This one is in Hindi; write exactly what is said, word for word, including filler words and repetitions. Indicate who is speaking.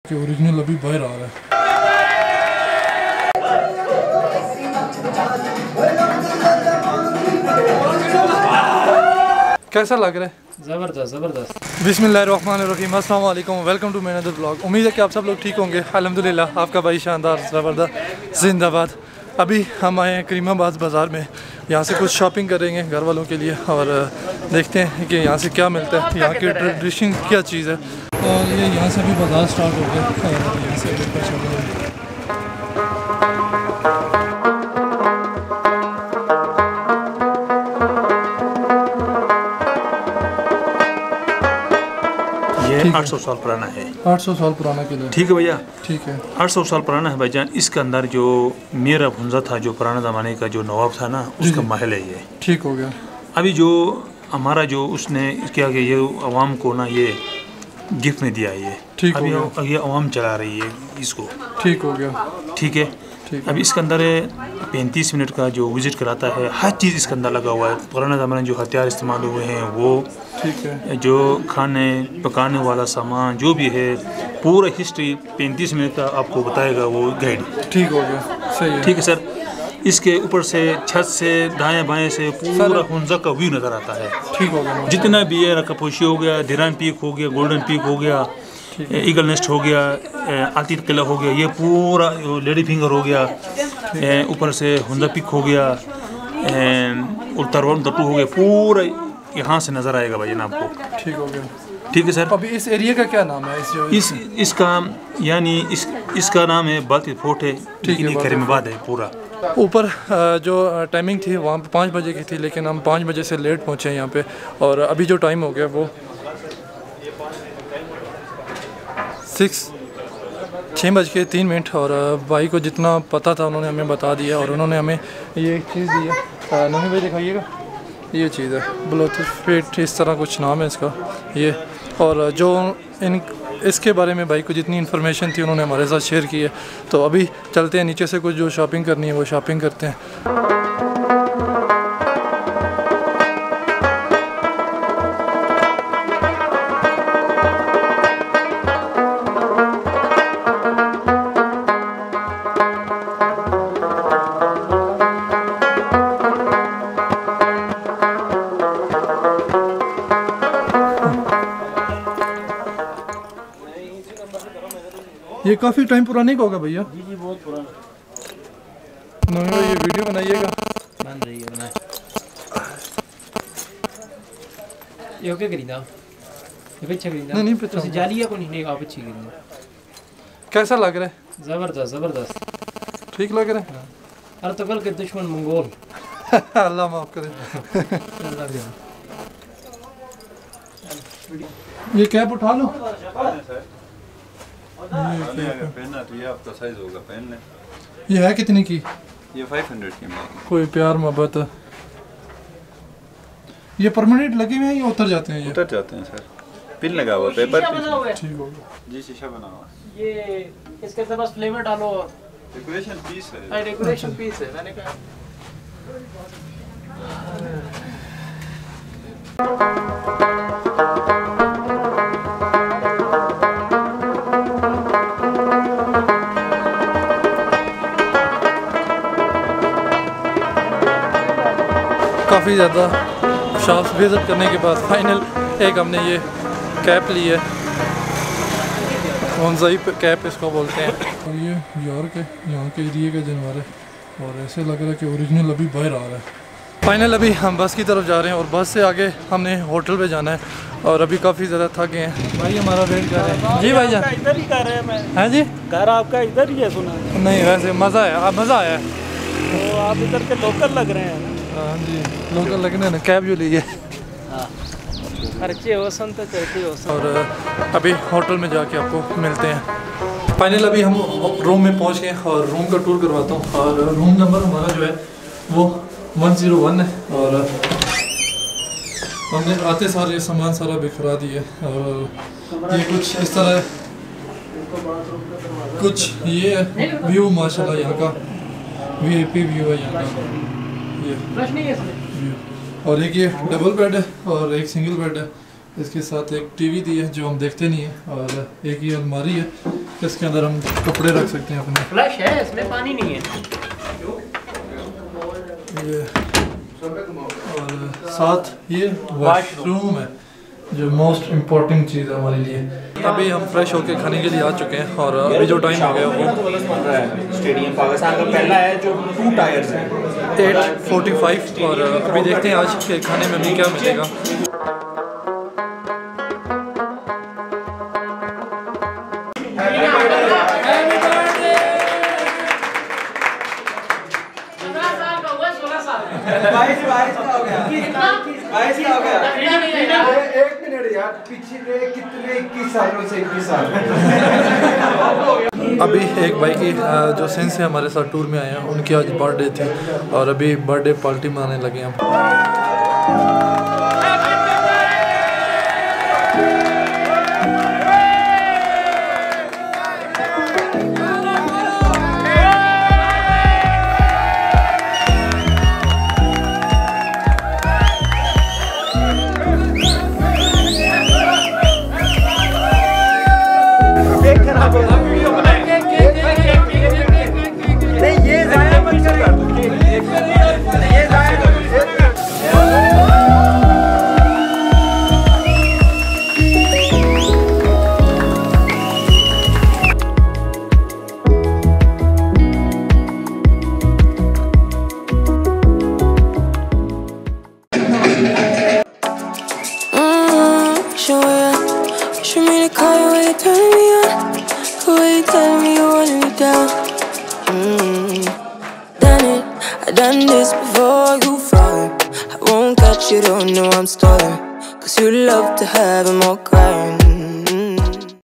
Speaker 1: कि ओरिजिनल अभी बाहर आ रहा है। कैसा लग रहा है?
Speaker 2: ज़बरदस्त ज़बरदस्त।
Speaker 1: बिस्मिल्लाहिर्रहमानिर्रहीम, अस्सलाम वालेकुम, वेलकम टू मेरा ब्लॉग। उम्मीद है कि आप सब लोग ठीक होंगे। अल्हम्दुलिल्लाह, आपका भाई शानदार ज़बरदस्त जिंदाबाद। अभी हम आए हैं करीमाबाद बाज़ार में, यहाँ से कुछ शॉपिंग करेंगे घर वालों के लिए और देखते हैं कि यहाँ से क्या मिलता है, यहाँ की ट्रेडिशन क्या चीज़ है। और ये यहाँ से भी बाज़ार स्टार्ट हो गया और यहाँ से ऊपर चल रहा है।
Speaker 3: आठ सौ साल पुराना है।
Speaker 1: आठ सौ साल पुराना किला।
Speaker 3: ठीक है भैया,
Speaker 1: ठीक है।
Speaker 3: आठ सौ साल पुराना है भाईजान। इसके अंदर जो मीर भुंजा था, जो पुराने ज़माने का जो नवाब था ना, उसका महल है ये।
Speaker 1: ठीक हो गया।
Speaker 3: अभी जो हमारा जो उसने क्या कि ये अवाम को ना ये गिफ्ट में दिया ये।
Speaker 1: ठीक
Speaker 3: अभी
Speaker 1: हो गया।
Speaker 3: ये अवाम चला रही है इसको।
Speaker 1: ठीक हो गया।
Speaker 3: ठीक है। अभी इसके अंदर पैंतीस मिनट का जो विज़िट कराता है, हर चीज़ इसके अंदर लगा हुआ है। पुराने ज़माने में जो हथियार इस्तेमाल हुए हैं वो,
Speaker 1: ठीक है,
Speaker 3: जो खाने पकाने वाला सामान जो भी है, पूरा हिस्ट्री पैंतीस मिनट का आपको बताएगा वो गाइड।
Speaker 1: ठीक हो गया, सही है।
Speaker 3: ठीक है सर। इसके ऊपर से छत से दाएं बाएं से पूरा हुंजा का व्यू नज़र आता है।
Speaker 1: ठीक हो गया।
Speaker 3: जितना भी है, रकापोशी हो गया, धीरान पीक हो गया, गोल्डन पीक हो गया, ईगल नेस्ट हो गया, आतिद किला हो गया, ये पूरा लेडी फिंगर हो गया, ऊपर से हुंजा पीक हो गया, उल्तरवन दट्टू हो गया, पूरा यहाँ से नज़र आएगा भाई ना आपको।
Speaker 1: ठीक हो गया।
Speaker 3: ठीक है सर।
Speaker 1: अभी इस एरिया का क्या नाम है? इस
Speaker 3: इस इसका यानी इस इसका नाम है बाती फोर्ट है।
Speaker 1: ठीक है,
Speaker 3: करीमाबाद है पूरा।
Speaker 1: ऊपर जो टाइमिंग थी वहाँ पे पाँच बजे की थी, लेकिन हम पाँच बजे से लेट पहुँचे हैं यहाँ पे। और अभी जो टाइम हो गया वो सिक्स छः बज के तीन मिनट। और भाई को जितना पता था उन्होंने हमें बता दिया। और उन्होंने हमें ये एक चीज़ दी है, नमी भाई दिखाइएगा, ये चीज़ है ब्लूटूथ फिट, इस तरह कुछ नाम है इसका ये। और जो इन इसके बारे में भाई को जितनी इन्फॉर्मेशन थी उन्होंने हमारे साथ शेयर की है। तो अभी चलते हैं नीचे से, कुछ जो शॉपिंग करनी है वो शॉपिंग करते हैं। ये काफ़ी टाइम पुराने का होगा भैया?
Speaker 2: जी जी बहुत पुराना।
Speaker 1: नहीं, ये वीडियो बनाइएगा।
Speaker 2: बन रही है बनाए। ये ओके खरीदा? ये पीछे खरीदा?
Speaker 1: नहीं नहीं पीछे।
Speaker 2: तो जालिया को नहीं, आप अच्छी खरीदा।
Speaker 1: कैसा लग रहा है?
Speaker 2: ज़बरदस्त ज़बरदस्त।
Speaker 1: ठीक लग रहा है।
Speaker 2: अरे तो कल के दुश्मन मंगोल।
Speaker 1: अल्लाह माफ़ करे। ये कैप उठा लो।
Speaker 4: पहनना तो ये आपका साइज होगा, पहन लें।
Speaker 1: ये है कितने की?
Speaker 4: ये पाँच सौ की मिलेगी।
Speaker 1: कोई प्यार मोहब्बत। ये परमानेंट लगे हुए हैं या उतर जाते हैं? ये
Speaker 4: उतर जाते हैं सर, पिन लगा हुआ है, पेपर पिन।
Speaker 1: ठीक हो गया।
Speaker 4: जी शीशा बना हुआ है।
Speaker 2: ये इसके अंदर बस फ्लेवर डालो।
Speaker 4: डेकोरेशन पीस है।
Speaker 2: हां डेकोरेशन पीस है, मैंने कहा।
Speaker 1: काफ़ी ज़्यादा शॉप्स विज़िट करने के बाद फाइनल एक हमने ये कैप ली है, वंजाई कैप इसको बोलते हैं। और ये यार के यहाँ के एरिए का जानवर है और ऐसे लग रहा है कि ओरिजिनल अभी बाहर आ रहा है। फाइनल अभी हम बस की तरफ जा रहे हैं और बस से आगे हमने होटल पे जाना है और अभी काफ़ी ज़्यादा थक गए हैं। भाई हमारा वेट कर रहे हैं। जी भाई जान
Speaker 2: इधर ही कर रहे हैं। मैं
Speaker 1: हैं जी,
Speaker 2: घर आपका इधर ही है सुना।
Speaker 1: नहीं वैसे मज़ा आया, मज़ा आया।
Speaker 2: तो आप इधर के लोकल लग रहे हैं।
Speaker 1: हाँ जी, लोकल लगने ना, कैब जो ली है।
Speaker 2: खर्चे हो सन तो चलते हो सन।
Speaker 1: और अभी होटल में जाके आपको मिलते हैं। फाइनल अभी हम रूम में पहुंच गए और रूम का टूर करवाता हूँ। और रूम नंबर हमारा जो है वो वन ज़ीरो वन है और हमने आते सारे सामान सारा बिखरा दिया। और ये कुछ इस तरह कुछ ये है व्यू, माशाल्लाह यहाँ का वी आई पी व्यू है यहाँ का ये व्यू। और एक ये डबल बेड है और एक सिंगल बेड है। इसके साथ एक टीवी दी है जो हम देखते नहीं है और एक ये अलमारी है इसके अंदर हम कपड़े रख सकते हैं अपने।
Speaker 2: फ्लश है, इसमें पानी नहीं है।
Speaker 1: ये और साथ ये वॉशरूम है जो मोस्ट इम्पोर्टेंट चीज़ है हमारे लिए। अभी हम फ्रेश होकर खाने के लिए आ चुके हैं और अभी जो टाइम हो गया वो
Speaker 5: स्टेडियम पाकिस्तान का पहला है जो टू टायर्स है
Speaker 1: एट फोर्टी फाइव और अभी देखते हैं आज के खाने में भी क्या मिलेगा।
Speaker 5: बाईस बाईस का हो गया बाईस का हो गया एक मिनट यार, पिछले कितने इक्कीस सालों से इक्कीस साल
Speaker 1: अभी एक भाई की जो सेंस से हमारे साथ टूर में आए हैं उनकी आज बर्थडे थी और अभी बर्थडे पार्टी मनाने लगे हम।
Speaker 6: Done this before you fall. I won't catch you, don't know I'm stalling. Cause you love to have them all crying.